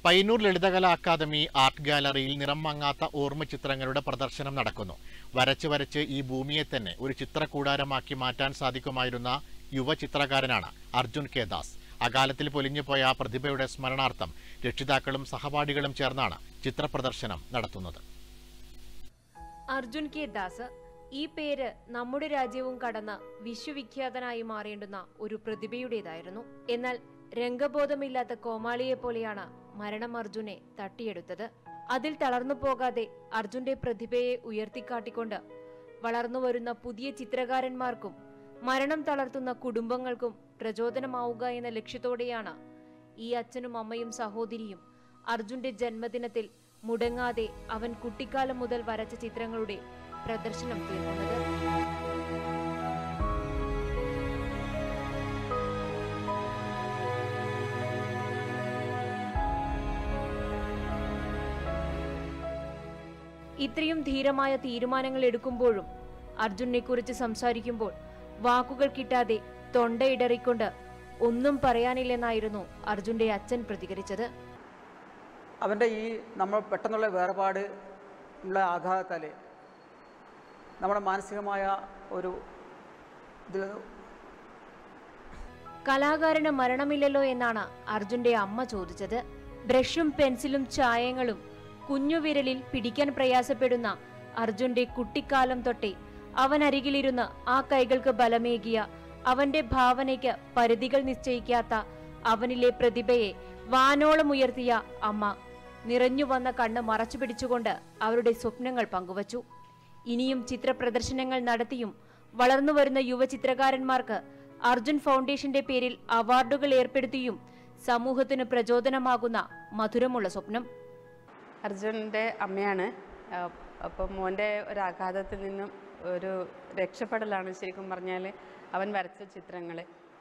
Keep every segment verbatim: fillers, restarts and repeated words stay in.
Payyanur Lalithakala academy art ഗാലറിയിൽ നിറം മങ്ങാത്ത ഓർമ്മ ചിത്രങ്ങളുടെ പ്രദർശനം നടക്കുന്നു. വരച്ച് വരച്ച് ഈ ഭൂമിയെ തന്നെ ഒരു ചിത്രകൂടാരമാക്കി മാറ്റാൻ സാധിക്കുമായിരുന്ന യുവ ചിത്രകാരനാണ് അർജുൻ കെ ദാസ്. അകാലത്തിൽ പൊലിഞ്ഞുപോയ പ്രതിഭയുടെ സ്മരണാർത്ഥം രക്ഷിതാക്കളും സഹപാഠികളും ചേർന്നാണ് ചിത്രപ്രദർശനം നടത്തുന്നത്. അർജുൻ കെ ദാസ് ഈ പേര് നമ്മുടെ രാജ്യവും കടന്ന് വിശ്വവിഖ്യാതനായി മാറേണ്ടുന്ന ഒരു പ്രതിഭയുടേതായിരുന്നു. എന്നാൽ രംഗബോധമില്ലാത്ത കോമാളിയെ പോലെയാണ് മരണം അർജുനെ തട്ടിയെടുത്തത്. അതിൽ തളർന്നു പോകാതെ അർജുന്റെ പ്രതിഭയെ ഉയർത്തിക്കാട്ടിക്കൊണ്ട് വളർന്നു വരുന്ന പുതിയ ചിത്രകാരന്മാർക്കും മരണം തളർത്തുന്ന കുടുംബങ്ങൾക്കും പ്രചോദനമാവുക എന്ന ലക്ഷ്യത്തോടെയാണ് ഈ അച്ഛനും അമ്മയും സഹോദരിയും അർജുന്റെ ജന്മദിനത്തിൽ മുടങ്ങാതെ അവൻ കുട്ടിക്കാലം മുതൽ വരച്ച ചിത്രങ്ങളുടെ പ്രദർശനം തീർക്കുന്നത്. ഇത്രയും ധീരമായ തീരുമാനങ്ങൾ എടുക്കുമ്പോഴും അർജുനെ കുറിച്ച് സംസാരിക്കുമ്പോൾ വാക്കുകൾ കിട്ടാതെ തൊണ്ടയിടറിക്കൊണ്ട് ഒന്നും പറയാനില്ലെന്നായിരുന്നു അർജുന്റെ അച്ഛൻ പ്രതികരിച്ചത്. അവൻ്റെ ഈ നമ്മൾ പെട്ടെന്നുള്ള വേർപാട് ഉള്ള ആഘാതത്താൽ നമ്മുടെ മാനസികമായ ഒരു ഇത് കലാകാരന് മരണമില്ലല്ലോ എന്നാണ് അർജുന്റെ അമ്മ ചോദിച്ചത്. ബ്രഷും പെൻസിലും ചായങ്ങളും കുഞ്ഞുവിരലിൽ പിടിക്കാൻ പ്രയാസപ്പെടുന്ന അർജുന്റെ കുട്ടിക്കാലം തൊട്ടേ അവൻ അരികിലിരുന്ന് ആ കൈകൾക്ക് ബലമേകിയ, അവന്റെ ഭാവനയ്ക്ക് പരിധികൾ നിശ്ചയിക്കാത്ത അവനിലെ പ്രതിഭയെ വാനോളം ഉയർത്തിയ അമ്മ നിറഞ്ഞു വന്ന കണ്ണ് മറച്ചു പിടിച്ചുകൊണ്ട് അവരുടെ സ്വപ്നങ്ങൾ പങ്കുവച്ചു. ഇനിയും ചിത്രപ്രദർശനങ്ങൾ നടത്തിയും വളർന്നു വരുന്ന യുവ ചിത്രകാരന്മാർക്ക് അർജുൻ ഫൗണ്ടേഷന്റെ പേരിൽ അവാർഡുകൾ ഏർപ്പെടുത്തിയും സമൂഹത്തിന് പ്രചോദനമാകുന്ന മധുരമുള്ള സ്വപ്നം. അർജുൻ്റെ അമ്മയാണ്. അപ്പം മോൻ്റെ ഒരു ആഘാതത്തിൽ നിന്നും ഒരു രക്ഷപ്പെടലാണ് ശരിക്കും പറഞ്ഞാൽ. അവൻ വരച്ച ചിത്രങ്ങൾ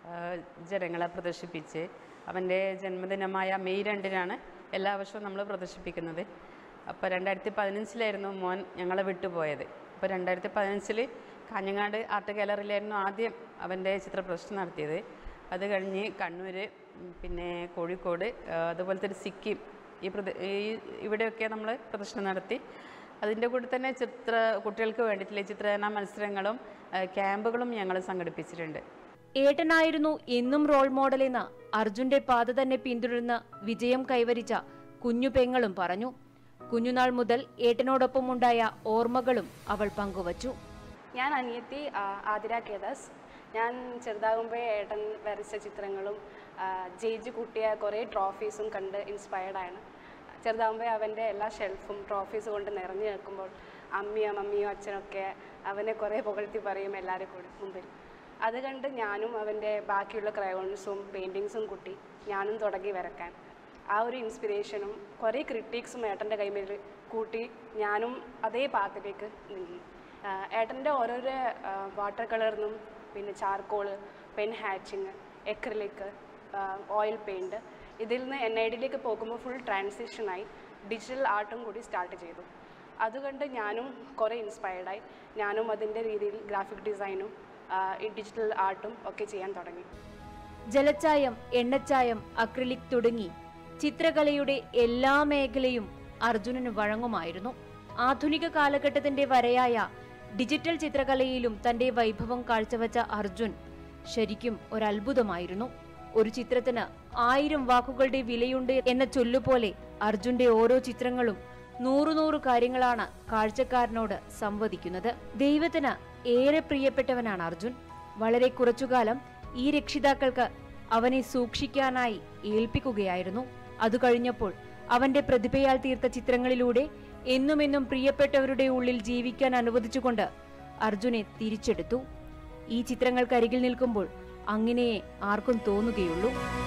ജനങ്ങളെ പ്രദർശിപ്പിച്ച് അവൻ്റെ ജന്മദിനമായ മെയ് രണ്ടിനാണ് എല്ലാ വർഷവും നമ്മൾ പ്രദർശിപ്പിക്കുന്നത്. അപ്പോൾ രണ്ടായിരത്തി പതിനഞ്ചിലായിരുന്നു മോൻ ഞങ്ങളെ വിട്ടുപോയത്. അപ്പോൾ രണ്ടായിരത്തി പതിനഞ്ചിൽ കാഞ്ഞങ്ങാട് ആർട്ട് ഗാലറിയിലായിരുന്നു ആദ്യം അവൻ്റെ ചിത്രപ്രദർശനം നടത്തിയത്. അത് കഴിഞ്ഞ് കണ്ണൂർ, പിന്നെ കോഴിക്കോട്, അതുപോലത്തെ ഒരു സിക്കിം, ഈ പ്രദ ഈ ഇവിടെയൊക്കെ നമ്മൾ പ്രദർശനം നടത്തി. അതിൻ്റെ കൂടെ തന്നെ ചിത്ര കുട്ടികൾക്ക് വേണ്ടിയിട്ടുള്ള ചിത്രരചനാ മത്സരങ്ങളും ക്യാമ്പുകളും ഞങ്ങൾ സംഘടിപ്പിച്ചിട്ടുണ്ട്. ഏട്ടനായിരുന്നു എന്നും റോൾ മോഡലെന്ന് അർജുന്റെ പാത തന്നെ പിന്തുടർന്ന് വിജയം കൈവരിച്ച കുഞ്ഞു പെങ്ങളും പറഞ്ഞു. കുഞ്ഞുനാൾ മുതൽ ഏട്ടനോടൊപ്പം ഉണ്ടായ ഓർമ്മകളും അവൾ പങ്കുവച്ചു. ഞാൻ അനിയത്തി ആതിര കെ ദാസ്. ഞാൻ ചെറുതാകുമ്പോഴേ ഏട്ടൻ വരച്ച ചിത്രങ്ങളും ജയിച്ച് കൂട്ടിയ കുറേ ട്രോഫീസും കണ്ട് ഇൻസ്പയർഡാണ്. ചെറുതാകുമ്പോൾ അവൻ്റെ എല്ലാ ഷെൽഫും ട്രോഫീസ് കൊണ്ട് നിറഞ്ഞു നിൽക്കുമ്പോൾ അമ്മയോ മമ്മിയോ അച്ഛനൊക്കെ അവനെ കുറേ പുകഴ്ത്തി പറയും എല്ലാവരും കൂടി മുമ്പിൽ. അത് കണ്ട് ഞാനും അവൻ്റെ ബാക്കിയുള്ള ക്രയോൺസും പെയിൻറ്റിങ്സും കൂട്ടി ഞാനും തുടങ്ങി വരക്കാൻ. ആ ഒരു ഇൻസ്പിറേഷനും കുറേ ക്രിട്ടിക്സും ഏട്ടൻ്റെ കൈമേൽ കൂട്ടി ഞാനും അതേ പാത്തിലേക്ക് നീങ്ങി. ഏട്ടൻ്റെ ഓരോരോ വാട്ടർ കളറിനും പിന്നെ charcoal, pen hatching, acrylic, oil paint, ഇതിൽ നിന്ന് എൻ ഐ ഡിയിലേക്ക് പോകുമ്പോൾ ഫുൾ ട്രാൻസിഷനായി ഡിജിറ്റൽ ആർട്ടും കൂടി സ്റ്റാർട്ട് ചെയ്തു. അതുകൊണ്ട് ഞാനും കുറേ ഇൻസ്പയർഡായി. ഞാനും അതിൻ്റെ രീതിയിൽ ഗ്രാഫിക് ഡിസൈനും ഈ ഡിജിറ്റൽ ആർട്ടും ഒക്കെ ചെയ്യാൻ തുടങ്ങി. ജലച്ചായം, എണ്ണച്ചായം, അക്രിലിക് തുടങ്ങി ചിത്രകലയുടെ എല്ലാ മേഖലയും അർജുനന് വഴങ്ങുമായിരുന്നു. ആധുനിക കാലഘട്ടത്തിന്റെ വരയായ ഡിജിറ്റൽ ചിത്രകലയിലും തന്റെ വൈഭവം കാഴ്ചവെച്ച അർജുൻ ശരിക്കും ഒരത്ഭുതമായിരുന്നു. ഒരു ചിത്രത്തിന് ആയിരം വാക്കുകളുടെ വിലയുണ്ട് എന്ന ചൊല്ലുപോലെ അർജുന്റെ ഓരോ ചിത്രങ്ങളും നൂറു നൂറു കാര്യങ്ങളാണ് കാഴ്ചക്കാരനോട് സംവദിക്കുന്നത്. ദൈവത്തിന് ഏറെ പ്രിയപ്പെട്ടവനാണ് അർജുൻ. വളരെ കുറച്ചുകാലം ഈ രക്ഷിതാക്കൾക്ക് അവനെ സൂക്ഷിക്കാനായി ഏൽപ്പിക്കുകയായിരുന്നു. അത് കഴിഞ്ഞപ്പോൾ അവന്റെ പ്രതിഭയാൽ തീർത്ത ചിത്രങ്ങളിലൂടെ എന്നുമെന്നും പ്രിയപ്പെട്ടവരുടെ ഉള്ളിൽ ജീവിക്കാൻ അനുവദിച്ചുകൊണ്ട് അർജുനെ തിരിച്ചെടുത്തു. ഈ ചിത്രങ്ങൾക്കരികിൽ നിൽക്കുമ്പോൾ അങ്ങനെയേ ആർക്കും തോന്നുകയുള്ളൂ.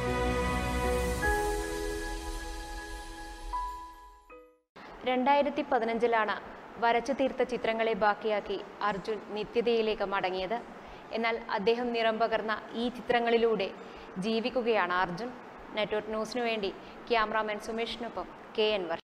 രണ്ടായിരത്തി പതിനഞ്ചിലാണ് വരച്ചു തീർത്ത ചിത്രങ്ങളെ ബാക്കിയാക്കി അർജുൻ നിത്യതയിലേക്ക് മടങ്ങിയത്. എന്നാൽ അദ്ദേഹം നിറം പകർന്ന ഈ ചിത്രങ്ങളിലൂടെ ജീവിക്കുകയാണ് അർജുൻ. നെറ്റ്വർക്ക് ന്യൂസിനു വേണ്ടി ക്യാമറാമാൻ സുമേഷിനൊപ്പം കെ എൻ വർ.